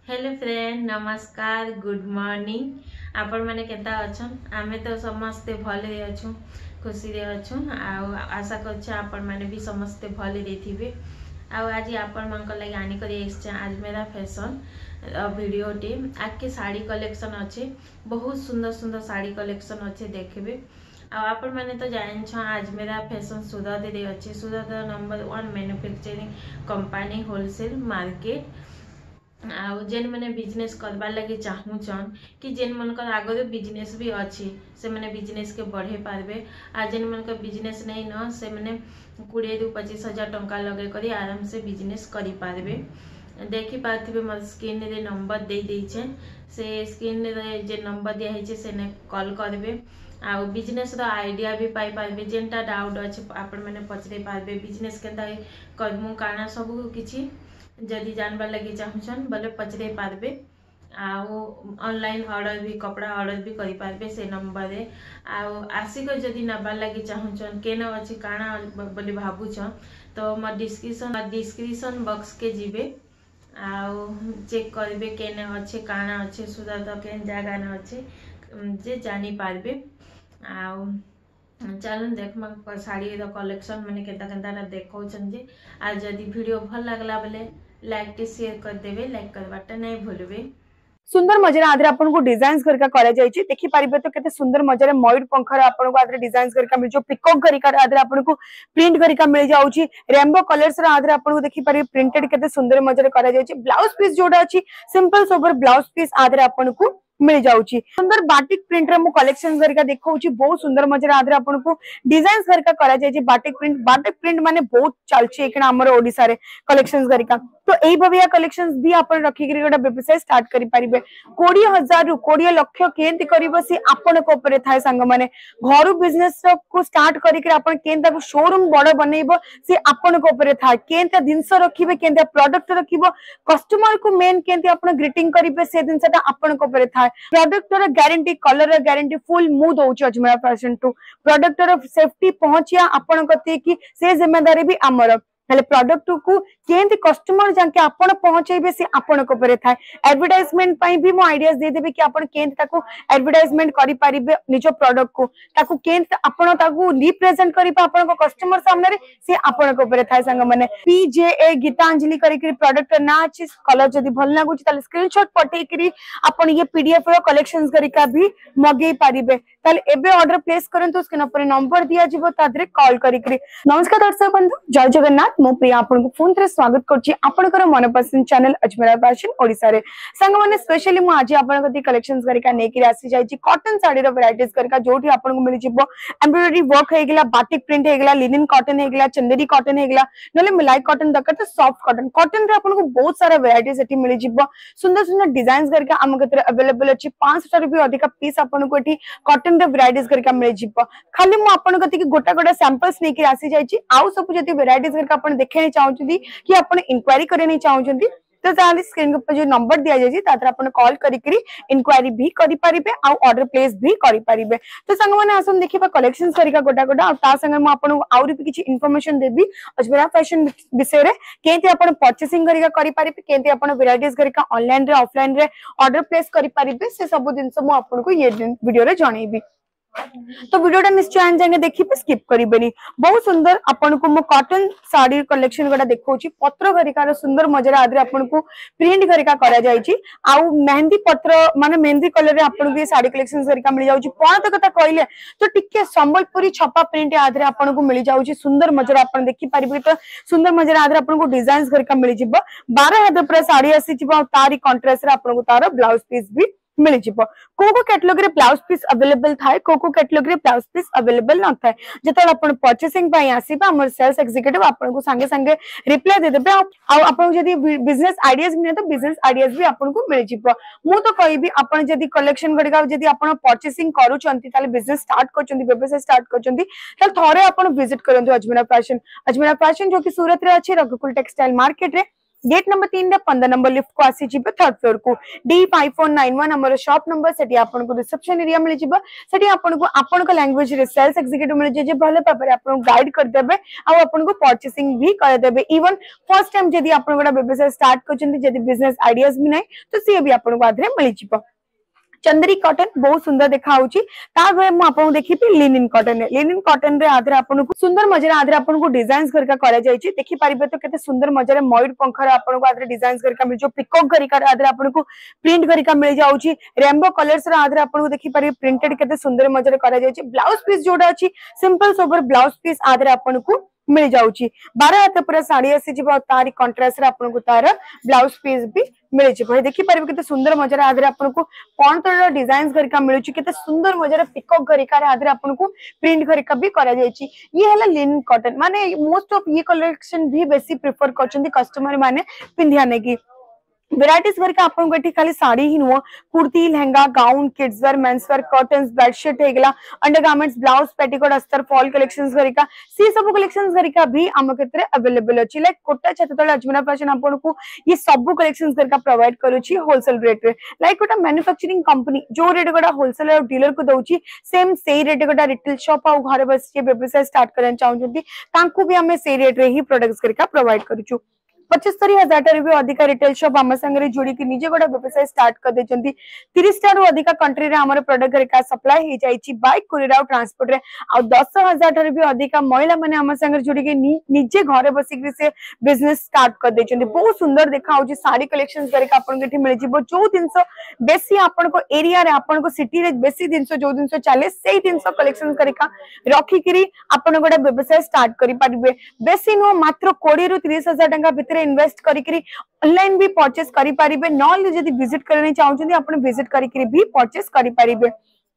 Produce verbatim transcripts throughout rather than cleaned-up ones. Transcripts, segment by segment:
Hello friend, नमस्कार, good morning. आपण माने केता अछन? आमे तो समस्ते भले अछु, खुशी रे अछु। आ आशा करछ आपण माने भी समस्ते भले रे थिबे। आ आज आपण मानक लागि आनी करी एस आज मेरा फैशन वीडियो टे आके साड़ी कलेक्शन अच्छे, बहुत सुंदर सुंदर साड़ी कलेक्शन अच्छे देखबे। आपण मैंने तो जान छ आज मेरा फैशन सूरत रे अच्छे। Surat number one manufacturing company wholesale market. आउ जेन मैंने बिजनेस करबार लगे चाहूचन कि जेन मनकर आगे बिजनेस भी अच्छी से मैंने बिजनेस के बढ़े पारबे। आ जेन मनकर बिजनेस नहीं न से मैंने कोड़े रु पच्चीस हजार टंका लगे करी आराम से बिजनेस करी पारबे। देखी पार्थिबे मोर स्क्रीन रे नंबर दे देइछे, से स्क्रीन रे जे नंबर दिया है से ने कॉल करबे। आउ बिजनेस रो आइडिया भी पाई पारबे। जेनटा डाउट अच्छे आपण मैंने पचरे पारबे। बिजनेस केता करमु काना सब किछि जदि जानबार लगे चाहूछन बोले पचरे पारबे। आउ ऑनलाइन ऑर्डर भी कपड़ा ऑर्डर भी करि पारबे से नंबर रे। आउ आसिक जदि नबार लगे चाहूछन केन अछि काना बोली भाबुछन तो म डिस्क्रिप्शन डिस्क्रिप्शन बॉक्स के जिबे। आउ चेक करबे केने अच्छे काना अच्छे सुरत केन जगह न अच्छे जे जानी पारबे। आउ चलन देखमा साड़ी रो कलेक्शन मैंने केता केता देखौछन जे। आ जदि वीडियो भल लागला बोले लाइक टे शेयर कर देबे, लाइक करवाटा नहीं भूलबे। सुंदर मजार आदरे आपन को डिजाइन्स करका करा जाय छी। देखि पारिबे तो केते सुंदर मजार मयूर पंखर आपन को आदरे डिजाइन्स करका मिल जो पिकॉक करिका आदरे आपन को प्रिंट करिका मिल जाउ छी। रेनबो कलर्स रा आदरे आपन को देखि पारिबे प्रिंटेड केते सुंदर मजार करा जाय छी। ब्लाउज पीस जोडा अछि सिंपल सोबर ब्लाउज पीस आदरे आपन को मिल जाउ छी। सुंदर बाटिक प्रिंट रे मु कलेक्शन करका देखौ छी। बहुत सुंदर मजार आदरे आपन को डिजाइन्स करका करा जाय छी। बाटिक प्रिंट बाटिक प्रिंट माने बहुत चलछि एकना हमर ओडिसा रे कलेक्शंस करका। तो एई भबिया कलेक्शंस भी आपन रखि करी गोटा व्यवसाय स्टार्ट करि पारिबे। बीस हजार रु बीस लाख केंति करिवो सी आपन को ऊपर थाए संग माने घरु बिजनेस को स्टार्ट करि के आपन केंता को शोरूम बड़ बनेइबो सी आपन को ऊपर थाए। केंता दिनस रखिबे केंता प्रोडक्ट रखिबो कस्टमर को मेन केंति आपन ग्रीटिंग करिबे से दिनसटा आपन को ऊपर थाए। प्रोडक्ट र गारंटी कलर र गारंटी फुल मु दोउची अजमेरा फैशन टू। प्रोडक्ट र सेफ्टी पहुंचिया आपन कते की से जिम्मेदारी भी हमर। हेले प्रोडक्ट को केंति कस्टमर जाके आपन पहुंचेबे से आपन को ऊपर थाए। एडवर्टाइजमेंट पई भी मो आइडियाज दे देबे कि आपन केंति ताको एडवर्टाइजमेंट करि पारिबे निजो प्रोडक्ट को ताको केंति आपन ताको रिप्रेजेंट करिबा आपन को कस्टमर सामने रे से आपन को ऊपर थाए संग माने। पीजेए गीतांजलि करि के प्रोडक्ट ना अछि कलर जदी भल लागु छी ताले स्क्रीनशॉट पठे करी आपन ये पीडीएफ रो कलेक्शंस करिका भी मगे पारिबे। ताले एबे ऑर्डर प्लेस करंतु स्क्रीन पर नंबर दिया जिवो तादरे कॉल करि करी। नमस्कार दर्शक बंधु, जय जगन्नाथ। मो प्रिया आपन को फोन रे स्वागत करछि आपनकर मनपसंद चैनल अजमेरा फैशन ओडिसा रे। संग माने स्पेशली मु आज आपन कति कलेक्शंस करिका ने कि आसी जाय छी कॉटन साड़ी रो वैरायटीज करिका जोठी आपन को मिल जिवो। एम्ब्रॉयडरी वर्क हे गेला, बाटिक प्रिंट हे गेला, लिनन कॉटन हे गेला, चंदेरी कॉटन हे गेला, नले मलाई कॉटन दकर तो सॉफ्ट कॉटन कॉटन रे आपन को बहुत सारा वैरायटीज एठी मिल जिवो। सुंदर सुंदर डिजाइन्स करिका हम कतरे अवेलेबल अछि। पाँच सौ रुपया अधिक पीस आपन को एठी कॉटन रे वैरायटीज करिका मिल जिवो। खाली मु आपन कति कि गोटा गोटा सैंपल्स ने कि आसी जाय छी। आउ सब जति वैरायटीज करिका आपन देखे चाहउछथि कि आपन इंक्वायरी करे नहीं चाहउछथि तो ताली स्क्रीन पर जो नंबर दिया जाय छी तातर आपन कॉल करी करी इंक्वायरी भी करि पारिबे आ ऑर्डर प्लेस भी करि पारिबे। तो संग माने आसन देखिबा कलेक्शंस करिका गोटा गोटा आ ता संग म आपन आउरी भी किछि इंफॉर्मेशन देबी अजमेरा फैशन विषय रे केंति आपन परचेसिंग करिका करि पारिबे, केंति आपन वैरायटीज करिका ऑनलाइन रे ऑफलाइन रे ऑर्डर प्लेस करि पारिबे से सब दिन सब म आपन को ये वीडियो रे जणैबी। तो वीडियोटा निश्चय आन जाएंगे देखिए स्किप करिबेनी। बहुत सुंदर आपन को मो कॉटन साड़ी कलेक्शन गोटा देखौची। पत्र घरिकार सुंदर मजरा आदरे आपन को प्रिंट घरिका करा जाय छी। आउ मेहंदी पत्र माने मेहंदी कलर रे आपन को ये साड़ी कलेक्शन घरिका मिल जाउची। पणत कथा कहले तो टिके संबलपुरी छपा प्रिंट आदरे आपन को मिल जाउची। सुंदर मजरा आपन देखि पारिबे तो सुंदर मजरा आदरे आपन को डिजाइन्स घरिका मिल जिवो। बारह हजार पर साड़ी आसी जिवो तारी कॉन्ट्रास्ट रे आपन को तार ब्लाउज पीस भी मिल जिवो। को को कैटलॉग रे ब्लाउज पीस अवेलेबल थाए, को को कैटलॉग रे ब्लाउज पीस अवेलेबल न थाए। जतल अपन परचेसिंग पई आसीबा हमर सेल्स एग्जीक्यूटिव आपन को संगे संगे रिप्लाई दे देबे। आ आपन जदी बिजनेस आइडियाज मिले तो बिजनेस आइडियाज भी आपन को मिल जिवो। मु तो कहबी आपन जदी कलेक्शन गडका जदी आपन परचेसिंग करूचंती ताले बिजनेस स्टार्ट करचंती व्यवसाय स्टार्ट करचंती त थोरे आपन विजिट करंतु अजमेरा फैशन। अजमेरा फैशन जो कि सूरत रे अछि रघुकुल टेक्सटाइल मार्केट रे गेट नंबर तीन रे पंद्रह नंबर लिफ्ट को आसी जिबे थर्ड फ्लोर को D five four nine one हमर शॉप नंबर सेठी आपन को रिसेप्शन एरिया मिल जिबो सेठी आपन को आपन को लैंग्वेज रे सेल्स एग्जीक्यूटिव मिल जे जे भले पापरे आपन को गाइड कर देबे आ आपन को परचेसिंग भी कर देबे इवन फर्स्ट टाइम जदी आपन गोटा व्यवसाय स्टार्ट करचंती जदी बिजनेस आइडियाज भी नै तो से भी आपन को आधरे मिल जिबो चंदरी कॉटन बहुत सुंदर देखा होची ताबे हम आपन देखि पी लिनिन कॉटन लिनिन कॉटन रे आधरे आपन को सुंदर मजरे आधरे आपन को डिजाइन्स करका करा जाय छी देखि परिबे तो केते सुंदर मजरे मयूर पंखर आपन को आधरे डिजाइन्स करका मिल जो पिकॉक करका आधरे आपन को प्रिंट करका मिल जाउची रेनबो कलर्स रे आधरे आपन को देखि पारि प्रिंटेड केते सुंदर मजरे करा जाय छी ब्लाउज पीस जोडा अछि सिंपल सोबर ब्लाउज पीस आधरे आपन को मिल जाउची बारह हाथ पूरा साड़ी आसी जिबो तारी कंट्रास्ट रे आपन को तार ब्लाउज पीस भी मिल जिबो देखि परिबे केते सुंदर मजरे आधरे आपन को कोन तरह डिजाइन्स करका मिलुची केते सुंदर मजरे पिकॉक करका रे आधरे आपन को प्रिंट करका भी करा जाय छी ये हला लिनन कॉटन माने मोस्ट ऑफ ये कलेक्शन भी बेसी प्रेफर करचंदी कस्टमर माने पिंधिया ने की वेराइटीज करके आपन को एठी खाली साड़ी ही नुवा kurti lehenga gown kids wear men's wear curtains bedsheet हेगला अंडरगारमेंट्स ब्लाउज पेटीकोट अस्तर फॉल कलेक्शंस करका सी सब कलेक्शंस करका भी हम केतरे अवेलेबल अछि लाइक कोटा छततळ अजमेरा फैशन आपन को ये सब कलेक्शंस करका प्रोवाइड करूची होलसेल रेट रे लाइक कोटा मैन्युफैक्चरिंग कंपनी जो रेट गोटा होलसेल और डीलर को दउची सेम सेही रेट गोटा रिटेल शॉप आ घर बस के व्यवसाय स्टार्ट करन चाहउछंती तांको भी हमें सेही रेट रे ही प्रोडक्ट्स करका प्रोवाइड करूछु पचहत्तर हजार टाइम भी अधिक रिटेल शॉप आम संगे जोड़ी की निजे गोटा व्यवसाय स्टार्ट कर देचंती तीस टारू अधिक कंट्री रे हमर प्रोडक्ट घरिका सप्लाई हे जाईची बाइक कुरियर और ट्रांसपोर्ट रे आ दस हजार टारू भी अधिक महिला माने आम संगे जोड़ी के निजे घरे बसी के से बिजनेस स्टार्ट कर देचंती बहुत सुंदर देखा होची साड़ी कलेक्शंस घरिका आपन के मिल जिवो जो दिनसो बेसी आपन को एरिया रे आपन को सिटी रे बेसी दिनसो जो दिनसो चले सेही दिनसो कलेक्शंस घरिका रखी करी आपन गोटा व्यवसाय स्टार्ट करि परिबे बेसी नो मात्र बीस रु तीस हजार टंका भितर इन्वेस्ट करी करी ऑनलाइन भी परचेस करि परिबे नॉल जदी विजिट करने चाहउछंती आपण विजिट करी करी भी परचेस करि परिबे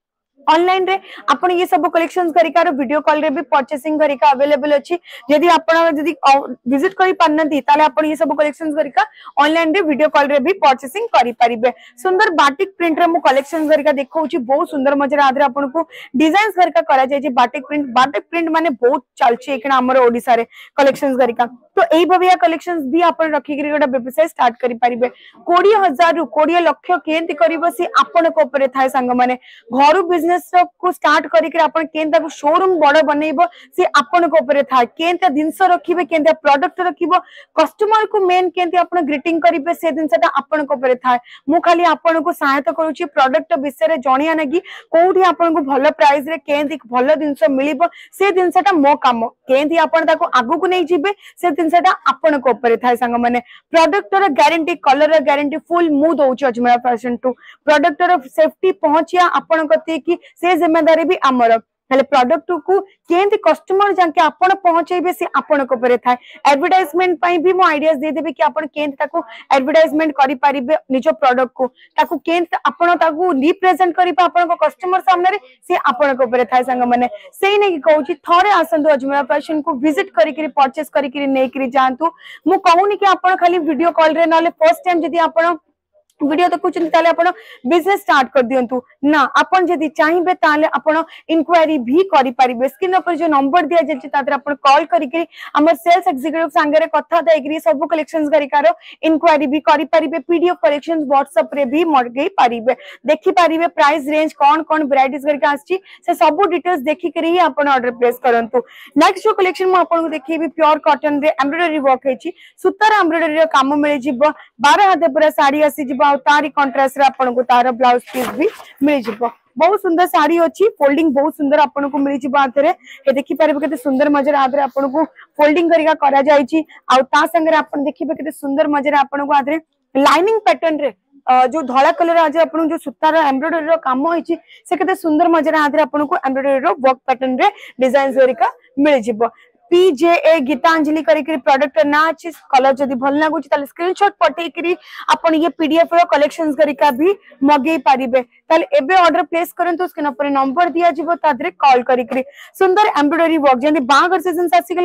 ऑनलाइन रे आपण ये सब कलेक्शंस करिकार वीडियो कॉल रे भी परचेसिंग करिका अवेलेबल अछि यदि आपण जदी विजिट करि पानंती ताले आपण ये सब कलेक्शंस करिका ऑनलाइन रे वीडियो कॉल रे भी परचेसिंग करि परिबे सुंदर बाटिक प्रिंट रे मु कलेक्शंस करिका देखौची बहुत सुंदर मजरा आदरे आपण को डिजाइन्स करिका करा जाय जे बाटिक प्रिंट बाटिक प्रिंट माने बहुत चलची एकना हमर ओडिसा रे कलेक्शंस करिका तो एई भबिया कलेक्शंस भी आपण रखि करी गोटा व्यवसाय स्टार्ट करि परिबे बीस हजार रु बीस लाख केंति करिवो से आपण को ऊपर थाए संग माने घरु बिजनेस को स्टार्ट करी के आपण केंता को शोरूम बड़ बनेइबो से आपण को ऊपर थाए केंता दिनस रखिबे केंता प्रोडक्ट रखिबो कस्टमर को मेन केंति आपण ग्रीटिंग करिबे से दिनसटा आपण को ऊपर थाए मु खाली आपण को सहायता करूची प्रोडक्ट विषय रे जणिया नगी कोठी आपण को भलो प्राइस रे केंति भलो दिनस मिलिबो से दिनसटा मो काम केंति आपण ताको आगु को नै जिबे से दिनसटा आपण को ऊपर थाए संग माने प्रोडक्ट रो गारंटी कलर रो गारंटी फुल मु दोउची अजमेरा फैशन टू प्रोडक्ट रो सेफ्टी पहुंचिया आपण कते की से जिम्मेदारी भी आमर हेले प्रोडक्ट को केंति कस्टमर जाके आपण पहुंचेबे से आपण को ऊपर थाए एडवर्टाइजमेंट पई भी मो आइडियाज दे देबे कि आपण केंति ताको एडवर्टाइजमेंट करि परिबे निजो प्रोडक्ट को ताको केंति आपण ताको रिप्रेजेंट करिबा आपण को कस्टमर सामने रे से आपण को ऊपर थाए संग माने सेही नै कि कहूची थरे आसंतु अजमेरा फैशन को विजिट करि करि परचेस करि करि नै करि जानतु मु कहूनी कि आपण खाली वीडियो कॉल रे नाले फर्स्ट टाइम जदी आपण वीडियो देखुचंती ताले आपण बिजनेस स्टार्ट कर दियंतु ना आपण जदी चाहिबे ताले आपण इंक्वायरी भी करि परिबे स्क्रीन पर जो नंबर दिया जेछि तादर आपण कॉल करि करि हमर सेल्स एग्जीक्यूटिव संगे कथा दैकरी सब कलेक्शंस करिकार इंक्वायरी भी करि परिबे पीडीएफ कलेक्शंस व्हाट्सएप रे भी मगै परिबे देखि परिबे प्राइस रेंज कोन कोन वैरायटीज करके आछि से सब डिटेल्स देखि करि ही आपण ऑर्डर प्लेस करंतु नेक्स्ट जो कलेक्शन म आपण को देखिबे प्योर कॉटन रे एम्ब्रॉयडरी वर्क हेछि सुतार एम्ब्रॉयडरी रे काम मिल जिवो बारह हाथ पूरा साड़ी आसी जिवो तारी कंट्रास्ट रे आपन को तार ब्लाउज पीस भी मिल जिवो बहुत सुंदर साड़ी अछि फोल्डिंग बहुत सुंदर आपन को मिल जिवो आथरे ए देखि परबे केते सुंदर मजर आथरे आपन को फोल्डिंग करिका करा जाय छी आ ता संगे आपन देखिबे केते सुंदर मजर आपन को आथरे लाइनिंग पैटर्न रे जो धला कलर आज आपन जो सुतार एम्ब्रॉयडरी रो काम होइछि से केते सुंदर मजर आथरे आपन को एम्ब्रॉयडरी रो वर्क पैटर्न रे डिजाइन जोरिका मिल जिवो पीजेए गीतांजलि करी प्रोडक्ट ना अच्छी कलर जदी भल लागुची ताले स्क्रीनशॉट पठे करी आपण ये पीडीएफ रो कलेक्शंस करिका भी मगे पारिबे ताले एबे ऑर्डर प्लेस करंतु स्क्रीन पर नंबर दिया जिवो तादरे कॉल करी करी सुंदर एम्ब्रॉयडरी वर्क जेंदी बागर सीजन आसी गलानी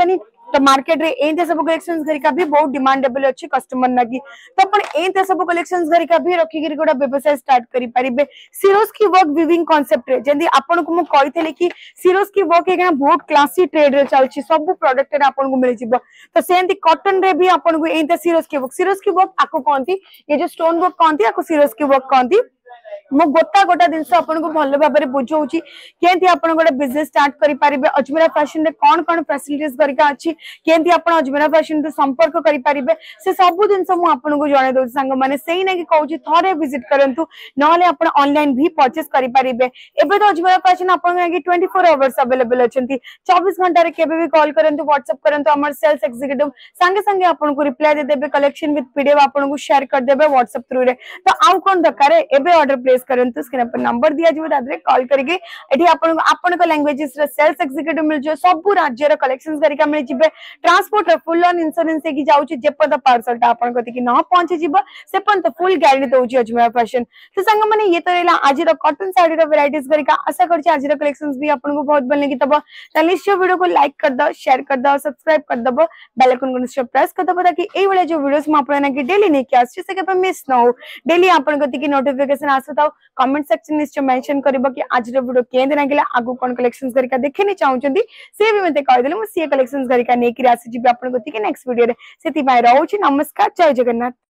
तो मार्केट रे एंते सब कलेक्शंस घरिका भी बहुत डिमांडेबल अछि कस्टमर नागी तो अपन एंते सब कलेक्शंस घरिका भी रखी गिरी गोटा व्यवसाय स्टार्ट करि परिबे सिरोज की वर्क विविंग कांसेप्ट रे जंदी आपन को म कहितले कि सिरोज की वर्क एगना बहुत क्लासी ट्रेड रे चलछि सब प्रोडक्ट रे आपन को मिल जिवो तो सेंती कॉटन रे भी आपन को एंते सिरोज की वर्क सिरोज की वर्क आको कोंती ये जो स्टोन वर्क कोंती आको सिरोज की वर्क कोंती मो गोटा गोटा दिन आपन को भल भाव में बुझाऊँ केंती आपन गोटे बिजनेस स्टार्ट करि परिबे अजमेरा फैशन रे कोन कोन फैसिलिटीज गरिका अछि केंती आपन अजमेरा फैशन रे संपर्क करि परिबे से सब दिन मु आपन को जणे दउ संग माने सेही ना कि कहूची थरे विजिट करंतु नले आपन ऑनलाइन भी परचेस करि परिबे एबे तो अजमेरा फैशन आपन के चौबीस आवर्स अवेलेबल अछंती चौबीस घंटा रे केबे भी कॉल करंतु व्हाट्सएप करंतु हमर सेल्स एग्जीक्यूटिव संगे संगे आपन को रिप्लाई दे देबे कलेक्शन विथ पीडीएफ आपन को शेयर कर देबे व्हाट्सएप थ्रू रे तो आउ कोन दरकार एबे ऑर्डर प्लेस करंतु स्क्रीन पर नंबर दिया जिवो दादरे कॉल करके एठी आपन आपन को लैंग्वेजेस रे सेल्स एग्जीक्यूटिव मिल जो सब राज्य रे कलेक्शंस करिका मिल जिबे ट्रांसपोर्ट रे फुल ऑन इंश्योरेंस की जाउची जेपन द पार्सल ता आपन कति कि न पहुंचे जिवो से पन तो फुल गारंटी दउची अजमेरा फैशन तो संग माने ये तो रेला आज रो कॉटन साड़ी रो वैरायटीज करिका आशा करछि आज रो कलेक्शंस भी आपन को बहुत भल लगी तब चलिए इस वीडियो को लाइक कर दो शेयर कर दो सब्सक्राइब कर दबो बेल आइकन को निश्चय प्रेस कर दबो ताकि एई वाले जो वीडियोस म आपन के डेली नै के आछि से के मिस न हो डेली आपन कति कि नोटिफिकेशन आसताओ कमेंट सेक्शन निश्चय मेंशन करबो कि आज रो वीडियो केंद नागिला आगु कोन कलेक्शंस करिका देखिनि चाहउचंदी से भी मते कहि देले म से कलेक्शंस करिका नै कि आसी जिबे आपन कति कि नेक्स्ट वीडियो रे सेति बाय रहउची नमस्कार जय जगन्नाथ।